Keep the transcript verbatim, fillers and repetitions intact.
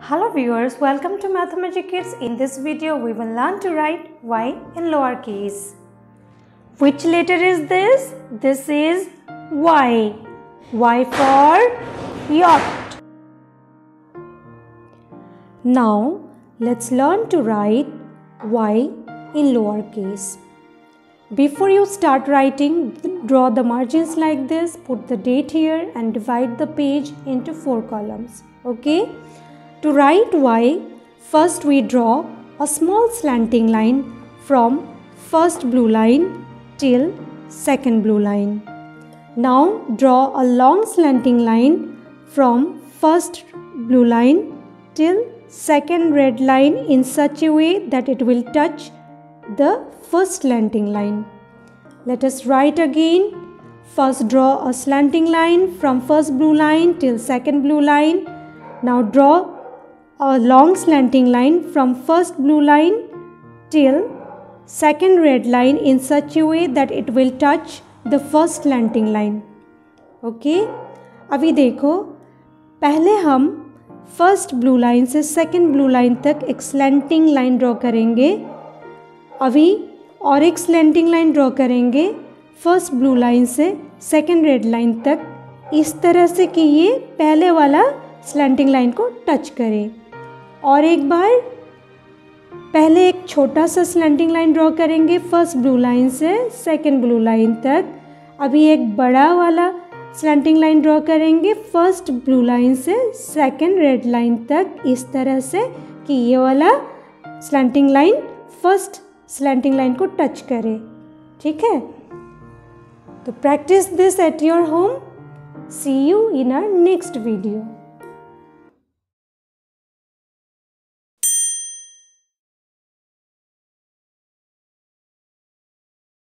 Hello viewers, welcome to Mathmagic Kids. In this video we will learn to write Y in lowercase. Which letter is this? This is Y. Y for yacht. Now let's learn to write Y in lowercase. Before you start writing, draw the margins like this, put the date here and divide the page into four columns. Okay? To write Y, first we draw a small slanting line from first blue line till second blue line. Now draw a long slanting line from first blue line till second red line in such a way that it will touch the first slanting line. Let us write again. First draw a slanting line from first blue line till second blue line. Now draw a long slanting line from first blue line till second red line in such a way that it will touch the first slanting line. Okay? अभी देखो, पहले हम first blue line से second blue line तक एक slanting line draw करेंगे. अभी और एक स्लैंटिंग लाइन ड्रॉ करेंगे फर्स्ट ब्लू लाइन से सेकंड रेड लाइन तक, इस तरह से कि ये पहले वाला स्लैंटिंग लाइन को टच करे. और एक बार पहले एक छोटा सा स्लैंटिंग लाइन ड्रॉ करेंगे फर्स्ट ब्लू लाइन से सेकंड ब्लू लाइन तक. अभी एक बड़ा वाला स्लैंटिंग लाइन ड्रॉ करेंगे फर्स्ट ब्लू लाइन से सेकंड रेड लाइन तक, इस तरह से कि ये वाला slanting line first slanting line को टच करे. ठीक है? तो practice this at your home. See you in our next video.